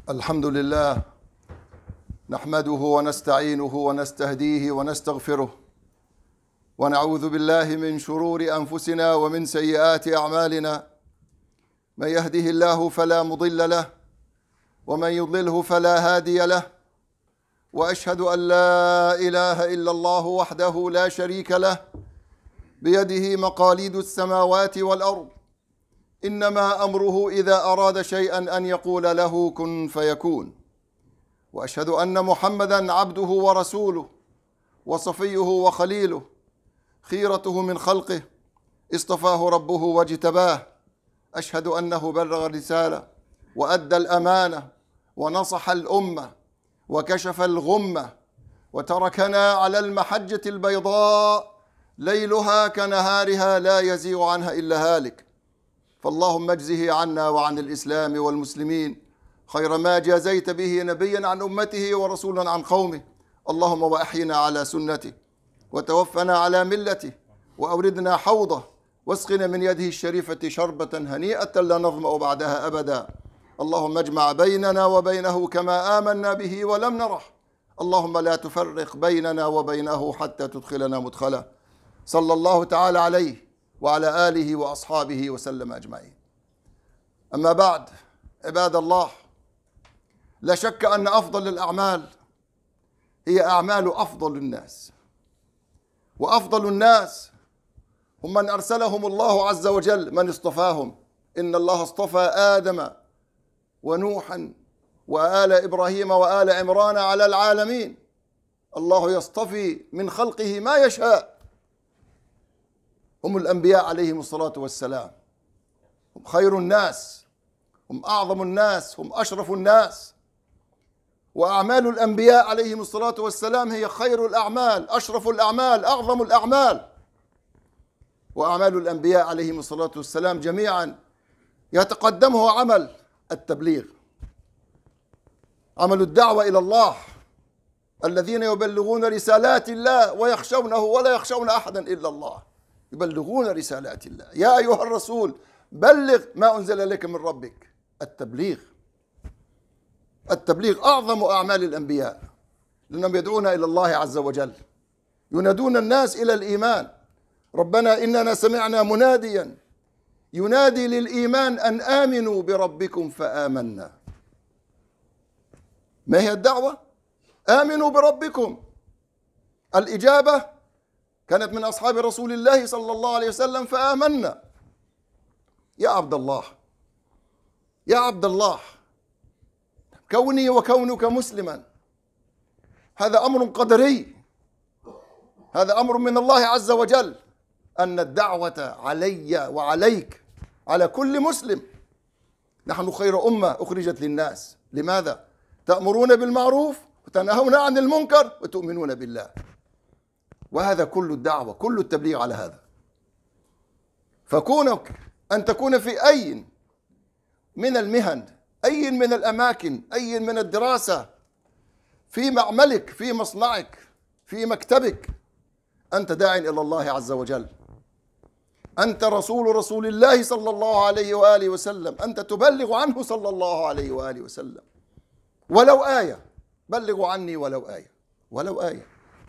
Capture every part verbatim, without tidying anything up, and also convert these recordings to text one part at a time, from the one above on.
الحمد لله نحمده ونستعينه ونستهديه ونستغفره ونعوذ بالله من شرور أنفسنا ومن سيئات أعمالنا. من يهده الله فلا مضل له ومن يضلله فلا هادي له، وأشهد أن لا إله إلا الله وحده لا شريك له بيده مقاليد السماوات والأرض، إنما أمره إذا أراد شيئا أن يقول له كن فيكون. وأشهد أن محمدا عبده ورسوله وصفيه وخليله، خيرته من خلقه، اصطفاه ربه واجتباه. أشهد أنه بلغ الرسالة وأدى الأمانة ونصح الأمة وكشف الغمة، وتركنا على المحجة البيضاء ليلها كنهارها لا يزيغ عنها إلا هالك. فاللهم اجزه عنا وعن الإسلام والمسلمين خير ما جازيت به نبيا عن أمته ورسولا عن قومه. اللهم وأحينا على سنته وتوفنا على ملته وأوردنا حوضه واسقنا من يده الشريفة شربة هنيئة لا نظمأ بعدها أبدا. اللهم اجمع بيننا وبينه كما آمنا به ولم نرح. اللهم لا تفرق بيننا وبينه حتى تدخلنا مدخله. صلى الله تعالى عليه وعلى آله وأصحابه وسلم أجمعين. أما بعد، عباد الله، لا شك أن أفضل الأعمال هي أعمال أفضل الناس، وأفضل الناس هم من أرسلهم الله عز وجل، من اصطفاهم. إن الله اصطفى آدم ونوحا وآل إبراهيم وآل عمران على العالمين. الله يصطفي من خلقه ما يشاء. هم الأنبياء عليهم الصلاة والسلام، هم خير الناس، هم أعظم الناس، هم أشرف الناس. وأعمال الأنبياء عليهم الصلاة والسلام هي خير الأعمال، أشرف الأعمال، أعظم الأعمال. وأعمال الأنبياء عليهم الصلاة والسلام جميعا يتقدمه عمل التبليغ، عمل الدعوة إلى الله، الذين يبلغون رسالات الله ويخشونه ولا يخشون أحدا إلا الله، يبلغون رسالات الله. يا أيها الرسول بلغ ما أنزل إليك من ربك. التبليغ التبليغ أعظم أعمال الأنبياء، لأنهم يدعون إلى الله عز وجل، ينادون الناس إلى الإيمان. ربنا إننا سمعنا مناديا ينادي للإيمان أن آمنوا بربكم فآمنا. ما هي الدعوة؟ آمنوا بربكم. الإجابة كانت من أصحاب رسول الله صلى الله عليه وسلم، فآمنا. يا عبد الله، يا عبد الله، كوني وكونك مسلما هذا أمر قدري، هذا أمر من الله عز وجل، أن الدعوة علي وعليك، على كل مسلم. نحن خير أمة أخرجت للناس. لماذا؟ تأمرون بالمعروف وتنهون عن المنكر وتؤمنون بالله. وهذا كل الدعوة، كل التبليغ على هذا. فكونك أن تكون في أي من المهن، أي من الأماكن، أي من الدراسة، في معملك، في مصنعك، في مكتبك، أنت داع إلى الله عز وجل، أنت رسول رسول الله صلى الله عليه وآله وسلم، أنت تبلغ عنه صلى الله عليه وآله وسلم. ولو آية، بلغوا عني ولو آية، ولو آية.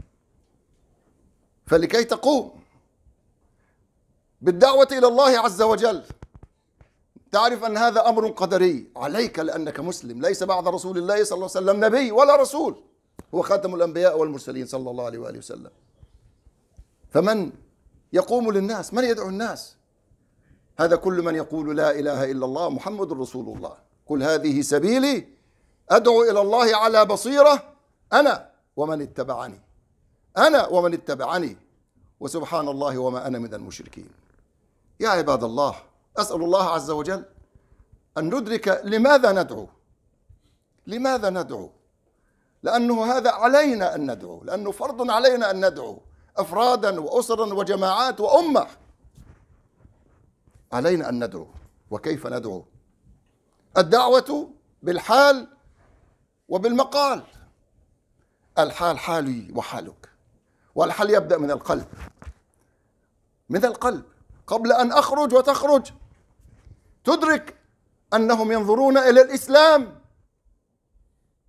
فلكي تقوم بالدعوة إلى الله عز وجل تعرف أن هذا أمر قدري عليك، لأنك مسلم. ليس بعد رسول الله صلى الله عليه وسلم نبي ولا رسول، هو خاتم الأنبياء والمرسلين صلى الله عليه وآله وسلم. فمن يقوم للناس؟ من يدعو الناس؟ هذا كل من يقول لا إله إلا الله محمد رسول الله. قل هذه سبيلي أدعو إلى الله على بصيرة أنا ومن اتبعني، أنا ومن اتبعني، وسبحان الله وما أنا من المشركين. يا عباد الله، أسأل الله عز وجل أن ندرك لماذا ندعو. لماذا ندعو؟ لأنه هذا علينا أن ندعو، لأنه فرض علينا أن ندعو، أفرادا وأسرا وجماعات وأمة. علينا أن ندعو. وكيف ندعو؟ الدعوة بالحال وبالمقال. الحال حالي وحالك، والحال يبدأ من القلب، من القلب. قبل أن أخرج وتخرج تدرك أنهم ينظرون إلى الإسلام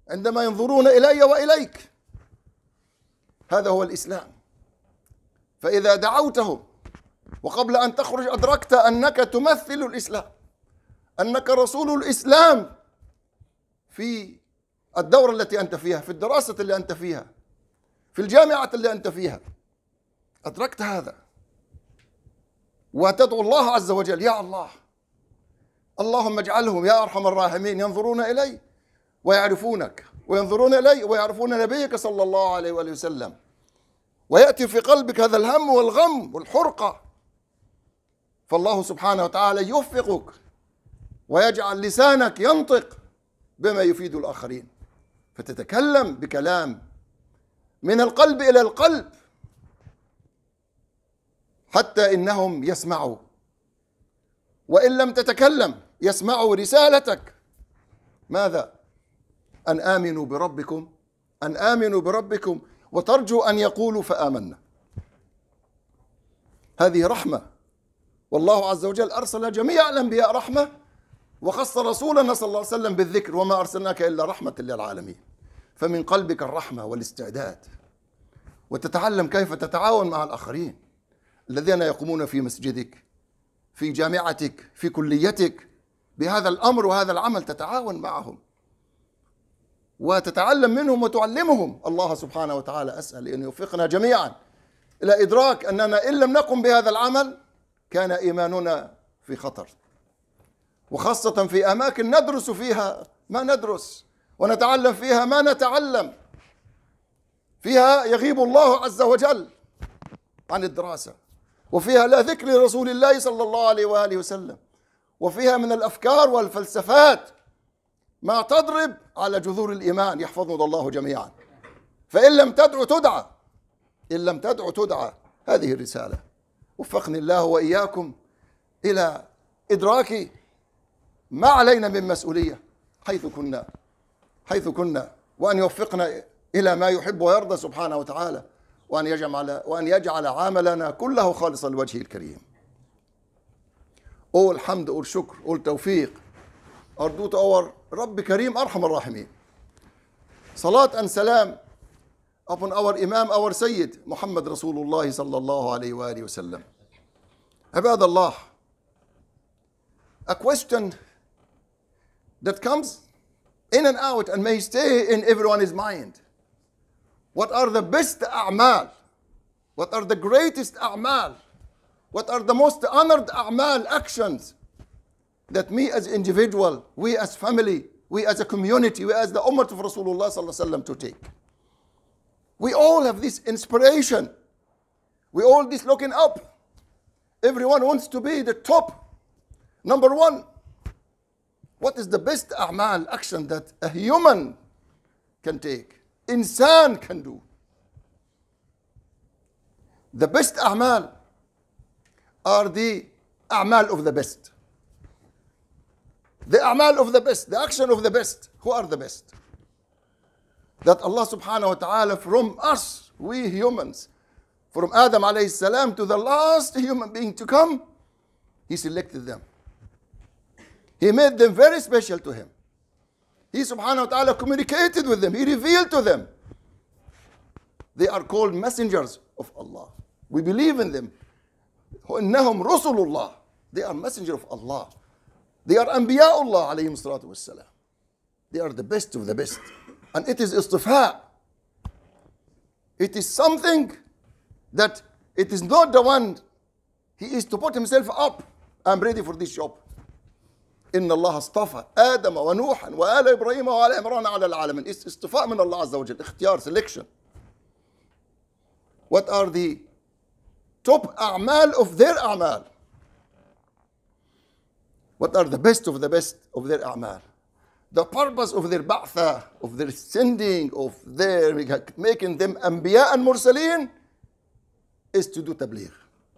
عندما ينظرون إلي وإليك. هذا هو الإسلام. فإذا دعوتهم وقبل أن تخرج أدركت أنك تمثل الإسلام، أنك رسول الإسلام في الدورة التي أنت فيها، في الدراسة اللي أنت فيها، في الجامعة اللي أنت فيها، أدركت هذا وتدعو الله عز وجل: يا الله، اللهم اجعلهم يا أرحم الراحمين ينظرون إلي ويعرفونك، وينظرون إلي ويعرفون نبيك صلى الله عليه وآله وسلم، ويأتي في قلبك هذا الهم والغم والحرقة، فالله سبحانه وتعالى يوفقك ويجعل لسانك ينطق بما يفيد الآخرين، فتتكلم بكلام من القلب إلى القلب حتى إنهم يسمعوا، وإن لم تتكلم يسمعوا رسالتك. ماذا؟ أن آمنوا بربكم، أن آمنوا بربكم وترجو أن يقولوا فآمنا. هذه رحمة، والله عز وجل أرسل جميع الأنبياء رحمة، وخص رسولنا صلى الله عليه وسلم بالذكر: وما أرسلناك إلا رحمة للعالمين. فمن قلبك الرحمة والاستعداد، وتتعلم كيف تتعاون مع الآخرين الذين يقومون في مسجدك، في جامعتك، في كليتك بهذا الأمر وهذا العمل، تتعاون معهم وتتعلم منهم وتعلمهم. الله سبحانه وتعالى أسأل أن يوفقنا جميعا إلى إدراك أننا إن لم نقم بهذا العمل كان إيماننا في خطر، وخاصة في أماكن ندرس فيها ما ندرس ونتعلم فيها ما نتعلم فيها، يغيب الله عز وجل عن الدراسة، وفيها لا ذكر لرسول الله صلى الله عليه وآله وسلم، وفيها من الأفكار والفلسفات ما تضرب على جذور الإيمان. يحفظنا الله جميعا. فإن لم تدعو تدعى، إن لم تدعو تدعى. هذه الرسالة. وفقني الله وإياكم إلى إدراك ما علينا من مسؤولية حيث كنا حيث كنا وأن يوفقنا إلى ما يحب ويرضى سبحانه وتعالى، وأن يجعل وأن يجعل عملنا كله خالصا لوجهه الكريم. أول حمد، أول شكر، أول توفيق أردو to our رب كريم أرحم الراحمين. صلاة and salam upon our Imam, our Sayyid Muhammad Rasulullah sallallahu alayhi wa alihi wa sallam. عباد الله, a question that comes in and out and may stay in everyone's mind. What are the best a'mal? What are the greatest a'mal? What are the most honored a'mal, actions that me as individual, we as family, we as a community, we as the ummah of Rasulullah sallallahu alaihi wasallam to take? We all have this inspiration. We all this looking up. Everyone wants to be the top, number one. What is the best a'mal, action that a human can take, insan can do? The best a'mal are the a'mal of the best. The a'mal of the best, the action of the best. Who are the best? That Allah subhanahu wa ta'ala from us, we humans, from Adam alayhi salam to the last human being to come, He selected them. He made them very special to Him. He subhanahu wa ta'ala communicated with them. He revealed to them. They are called messengers of Allah. We believe in them. إنهم رسل الله. They are messengers of Allah. They are أنبياء الله عليهم الصلاة والسلام. They are the best of the best. And it is istifa. It is something that it is not the one he is to put himself up. I'm ready for this job. إن الله اصطفى آدم ونوحا وآل إبراهيم وآل عمران على العالمين. It's اصطفاء من الله عز وجل. اختيار, selection. What are the top أعمال of their أعمال? What are the best of the best of their أعمال? The purpose of their ba'tha, of their sending, of their making them أنبياء and مرسلين is to do tabligh.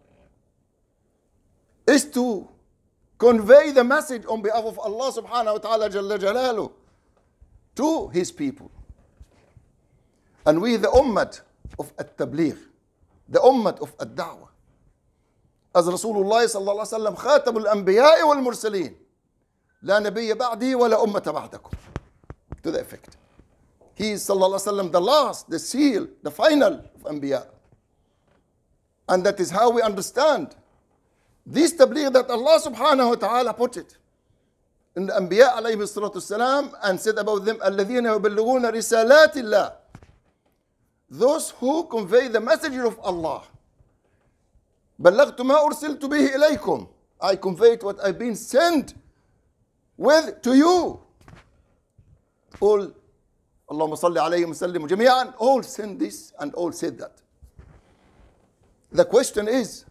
Is to convey the message on behalf of Allah subhanahu wa ta'ala jalla jalaluh to His people. And we the ummah of at-tabligh, the ummah of ad-da'wah. As Rasulullah sallallahu alayhi wa sallam خاتم الأنبياء والمرسلين لا نبي بعدي ولا أمة بعدكم. To the effect. He is sallallahu alaihi wasallam the last, the seal, the final of Anbiya. And that is how we understand this tabligh that Allah subhanahu wa ta'ala put it in the Anbiya alayhi salatu wasalam and said about them, الَّذِينَ يُبَلِّغُونَ رِسَالَاتِ اللَّهِ, those who convey the message of Allah. بَلَّغْتُ مَا أُرْسِلْتُ بِهِ إِلَيْكُمْ, I conveyed what I've been sent with to you. All, Allahumma salli alayhi wa sallim jami'an, all sent this and all said that. The question is,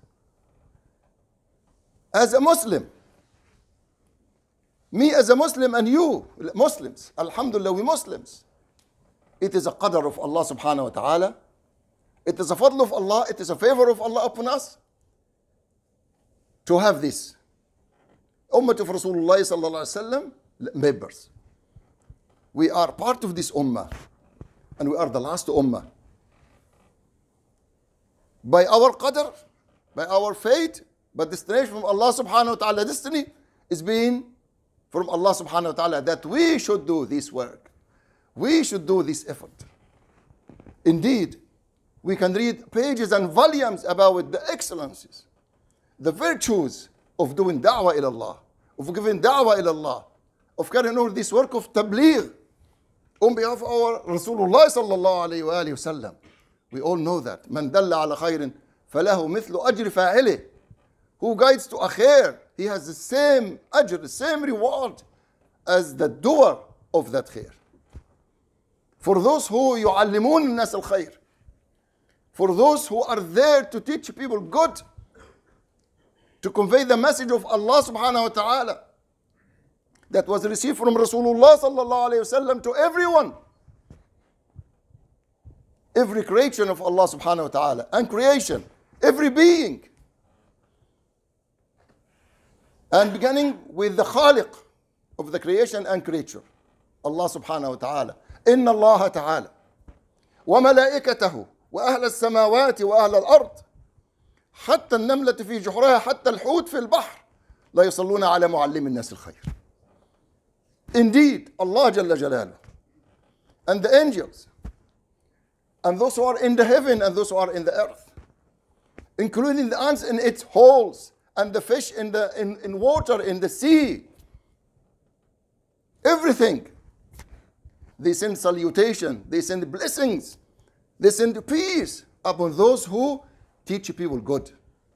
as a Muslim, me as a Muslim and you, Muslims, alhamdulillah, we Muslims, it is a qadr of Allah subhanahu wa ta'ala, it is a fadl of Allah, it is a favor of Allah upon us to have this. Ummah of Rasulullah sallallahu alayhi wa sallam members. We are part of this ummah and we are the last ummah. By our qadr, by our fate, but destination from Allah subhanahu wa ta'ala, destiny is being from Allah subhanahu wa ta'ala that we should do this work. We should do this effort. Indeed, we can read pages and volumes about the excellencies, the virtues of doing da'wah ila Allah, of giving da'wah ila Allah, of carrying on this work of tabligh on behalf of our Rasulullah sallallahu alayhi wa alayhi wa sallam. We all know that. Man dalla ala khayrin falahu mithlu ajri fa'ilih. Who guides to a khair, he has the same ajr, the same reward as the doer of that khair. For those who yu'allimun الناس الخير, for those who are there to teach people good, to convey the message of Allah subhanahu wa ta'ala that was received from Rasulullah sallallahu alayhi wa sallam to everyone. Every creation of Allah subhanahu wa ta'ala and creation, every being. And beginning with the Khaliq of the creation and creature, Allah subhanahu wa ta'ala. إن الله تعالى وملائكته وأهل السماوات وأهل الأرض حتى النملة في جحرها حتى الحوت في البحر لا يصلون على معلم الناس الخير. Indeed, Allah Jalla Jalaluh and the angels and those who are in the heaven and those who are in the earth, including the ants in its holes and the fish in the in, in water in the sea, everything, they send salutation, they send blessings, they send peace upon those who teach people good.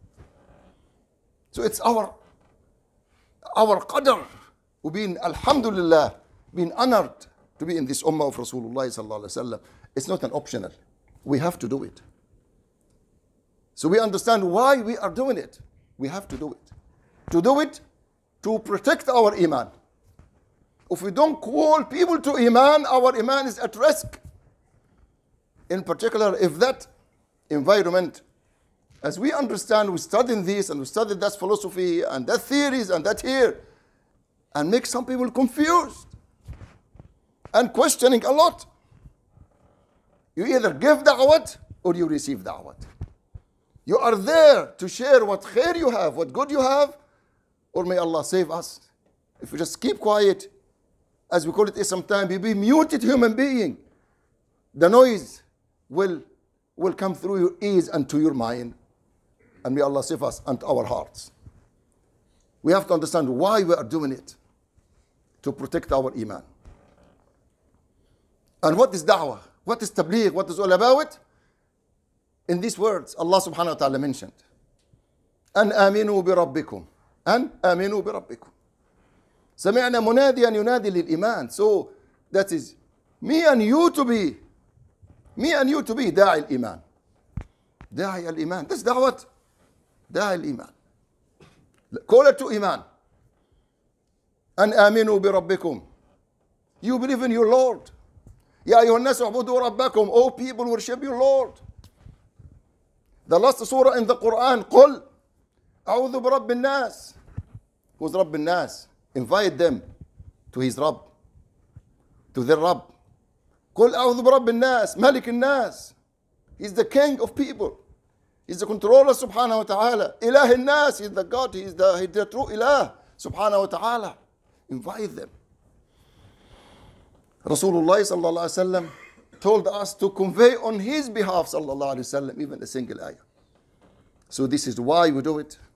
So it's our our qadr, we being alhamdulillah, being honored to be in this ummah of Rasulullah sallallahu alaihi wasallam. It's not an optional. We have to do it. So we understand why we are doing it. We have to do it. To do it, to protect our iman. If we don't call people to iman, our iman is at risk. In particular, if that environment, as we understand, we study this and we study that philosophy and that theories and that here, and make some people confused and questioning a lot. You either give da'wat or you receive da'wat. You are there to share what khair you have, what good you have, or may Allah save us. If we just keep quiet, as we call it sometimes, you be muted human being, the noise will, will come through your ears and to your mind. And may Allah save us and our hearts. We have to understand why we are doing it. To protect our iman. And what is da'wah? What is tabligh? What is all about? In these words, Allah subhanahu wa ta'ala mentioned, أن آمنوا بربكم أن آمنوا بربكم. سمعنا مناديا ينادي للإيمان. So that is me and you to be, me and you to be داعي الإيمان. داعي الإيمان. That's da'wat. داعي الإيمان. Call it to iman. أن آمنوا بربكم. You believe in your Lord. يا أيها الناس اعبدوا ربكم. Oh people, worship your Lord. The last surah in the Quran, قل أعوذ برب الناس. Who's رب الناس? Invite them to his Rabb, to their Rabb. قل أعوذ برب الناس ملك الناس. He's the king of people. He's the controller subhanahu wa ta'ala. إله الناس. He's the God. He's the, he's the true ilah subhanahu wa ta'ala. Invite them. Rasulullah sallallahu alaihi wasallam told us to convey on his behalf sallallahu alaihi wasallam even a single ayah. So this is why we do it.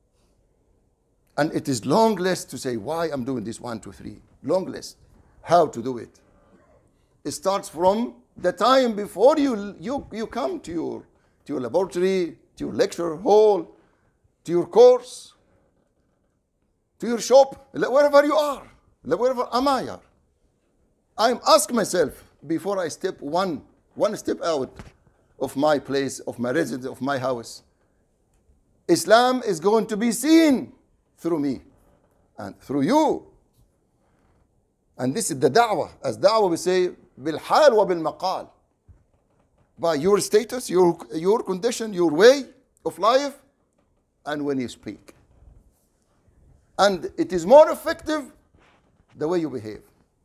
And it is long list to say why I'm doing this one, two, three. Long list. How to do it. It starts from the time before you you, you come to your to your laboratory, to your lecture hall, to your course, to your shop, wherever you are, wherever am I are. I'm ask myself before I step one one step out of my place, of my residence, of my house. Islam is going to be seen through me and through you. And this is the da'wah. As da'wah we say, بالحال وبالمقال. By your status, your, your condition, your way of life, and when you speak. And it is more effective the way you behave.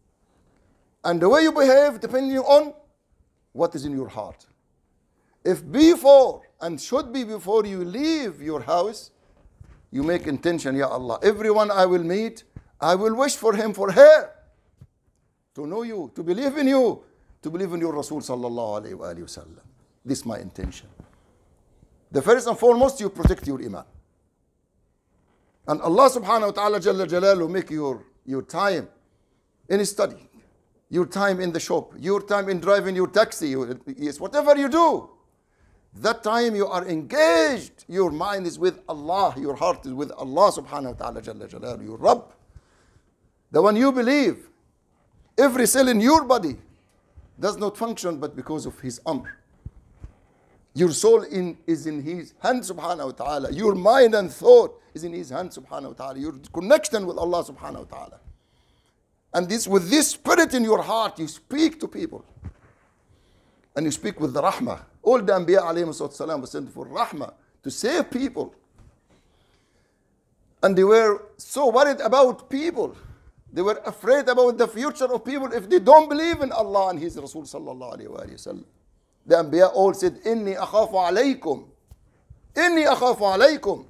And the way you behave depending on what is in your heart. If before, and should be before you leave your house, you make intention, Ya Allah, everyone I will meet, I will wish for him, for her, to know you, to believe in you, to believe in your Rasul sallallahu alayhi wa sallam. This is my intention. The first and foremost, you protect your iman. And Allah subhanahu wa ta'ala jalla jalaluhu make your, your time in studying, your time in the shop, your time in driving your taxi, your, yes, whatever you do. That time you are engaged, your mind is with Allah, your heart is with Allah subhanahu wa ta'ala jalla jalaluhu, your Rabb, the one you believe. Every cell in your body does not function but because of his amr. Your soul in, is in his hand subhanahu wa ta'ala. Your mind and thought is in his hand subhanahu wa ta'ala. Your connection with Allah subhanahu wa ta'ala. And this, with this spirit in your heart, you speak to people. And you speak with the rahmah. All the Anbiya alayhi salam were sent for rahmah, to save people. And they were so worried about people. They were afraid about the future of people if they don't believe in Allah and His Rasul sallallahu alayhi wa sallam. The Anbiya all said, Inni akhafu alaykum. Inni akhafu alaykum.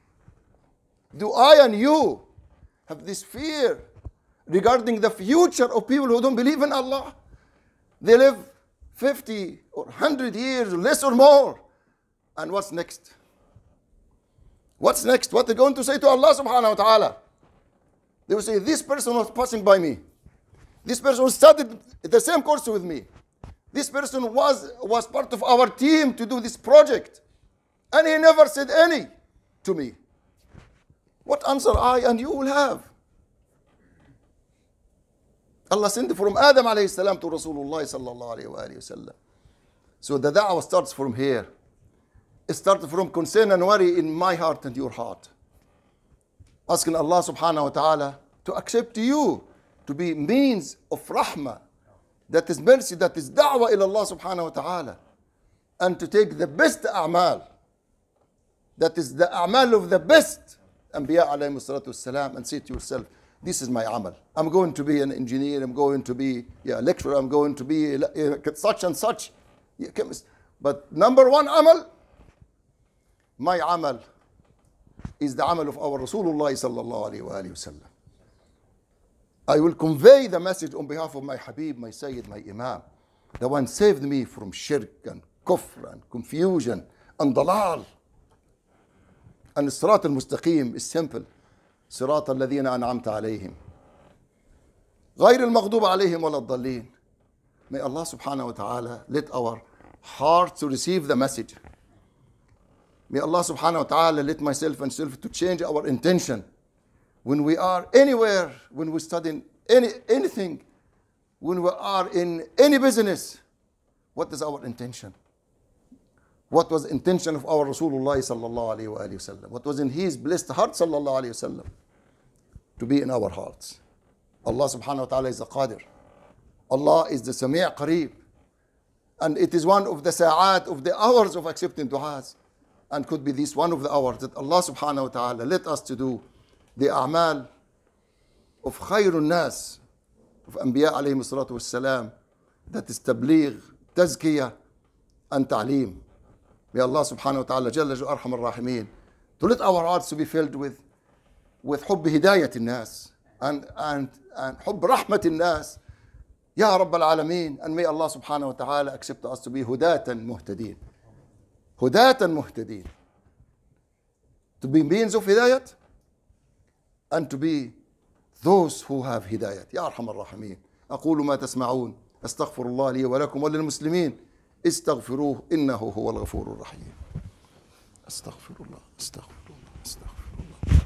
Do I and you have this fear regarding the future of people who don't believe in Allah? They live fifty or one hundred years, less or more. And what's next? What's next? What are they going to say to Allah subhanahu wa ta'ala? They will say, this person was passing by me. This person studied the same course with me. This person was, was part of our team to do this project. And he never said any to me. What answer I and you will have? Allah sent from Adam alayhi salam to Rasulullah sallallahu alayhi wa sallam. So the da'wah starts from here. It starts from concern and worry in my heart and your heart. Asking Allah subhanahu wa ta'ala to accept you, to be means of rahmah, that is mercy, that is da'wah ila Allah subhanahu wa ta'ala. And to take the best a'mal, that is the a'mal of the best Anbiya alayhi salatu wassalam, and say to yourself, this is my amal. I'm going to be an engineer, I'm going to be yeah, a lecturer, I'm going to be uh, such and such. Yeah, but number one amal, my amal, is the amal of our Rasulullah sallallahu alayhi wa sallam. I will convey the message on behalf of my Habib, my Sayyid, my Imam, the one saved me from shirk and kufr and confusion and dalal. And Sirat al-Mustaqim is simple. Sirat al-Ladhina an'amta alayhim. غير المغضوب عليهم ولا الضالين. May Allah subhanahu wa ta'ala let our hearts to receive the message. May Allah subhanahu wa ta'ala let myself and self to change our intention. When we are anywhere, when we study any, anything, when we are in any business, what is our intention? What was the intention of our Rasulullah sallallahu alayhi wa sallam? What was in his blessed heart sallallahu alayhi wa sallam? To be in our hearts. Allah subhanahu wa ta'ala is the Qadir. Allah is the Sami' Qareeb. And it is one of the sa'at of the hours of accepting du'as. And could be this one of the hours that Allah subhanahu wa ta'ala let us to do the a'mal of khayrun nas, of Anbiya alayhi salatu wassalam, that is Tabligh Tazkiyat and Taleem. May Allah subhanahu wa ta'ala jalla ju arham ar-rahimin to let our hearts to be filled with with hubb hidayat al-nas and and and hubb rahmat al-nas, يا رب العالمين, and may Allah subhanahu wa ta'ala accept us to be hudatan muhtadeen. Hudatan muhtadeen. To be means of hidayat and to be those who have hidayat. يا أرحم الراحمين. أقول ما تسمعون أستغفر الله لي ولكم وللمسلمين استغفروه إنه هو الغفور الرحيم. أستغفر الله أستغفر الله أستغفر الله.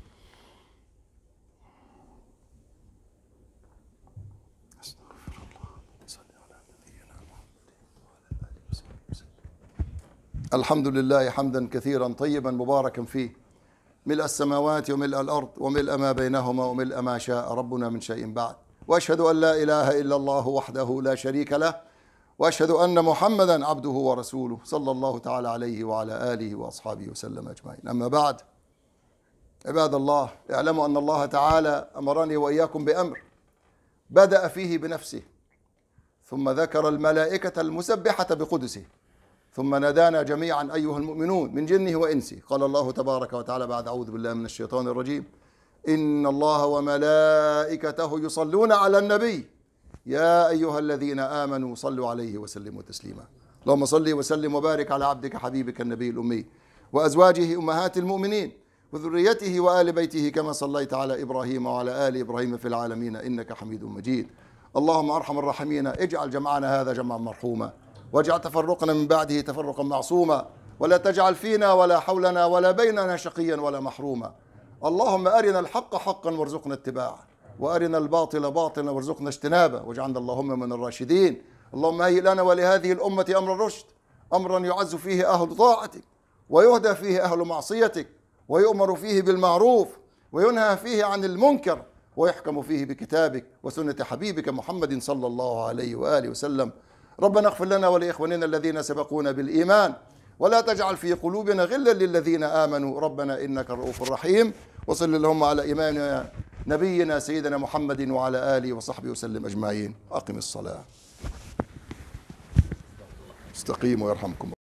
أستغفر الله. صل على نبينا محمد وعلى آله وصحبه وسلم. الحمد لله حمدا كثيرا طيبا مباركا فيه, ملء السماوات وملء الأرض وملء ما بينهما وملء ما شاء ربنا من شيء بعد. وأشهد أن لا إله إلا الله وحده لا شريك له, وأشهد أن محمدا عبده ورسوله صلى الله تعالى عليه وعلى آله وأصحابه وسلم أجمعين. أما بعد, عباد الله, اعلموا أن الله تعالى أمرني وإياكم بأمر بدأ فيه بنفسه, ثم ذكر الملائكة المسبحة بقدسه, ثم نادانا جميعا أيها المؤمنون من جنه وإنسه. قال الله تبارك وتعالى بعد أعوذ بالله من الشيطان الرجيم: إن الله وملائكته يصلون على النبي يا أيها الذين آمنوا صلوا عليه وسلموا تسليما. اللهم صل وسلم وبارك على عبدك حبيبك النبي الأمي وأزواجه أمهات المؤمنين وذريته وآل بيته كما صليت على إبراهيم وعلى آل إبراهيم في العالمين إنك حميد مجيد. اللهم أرحم الراحمين, اجعل جمعنا هذا جمعا مرحوما, واجعل تفرقنا من بعده تفرقا معصوما, ولا تجعل فينا ولا حولنا ولا بيننا شقيا ولا محروما. اللهم أرنا الحق حقا وارزقنا اتباعه, وأرنا الباطل باطلا وارزقنا اجتنابه, واجعلنا اللهم من الراشدين. اللهم هيئ لنا ولهذه الأمة أمر الرشد, أمرا يعز فيه أهل طاعتك ويهدى فيه أهل معصيتك, ويؤمر فيه بالمعروف وينهى فيه عن المنكر, ويحكم فيه بكتابك وسنة حبيبك محمد صلى الله عليه وآله وسلم. ربنا اغفر لنا ولإخواننا الذين سبقونا بالإيمان, ولا تجعل في قلوبنا غلا للذين آمنوا ربنا إنك رؤوف رحيم. وصل اللهم على إمام نبينا سيدنا محمد وعلى آله وصحبه وسلم أجمعين. أقم الصلاة. استقيموا يرحمكم.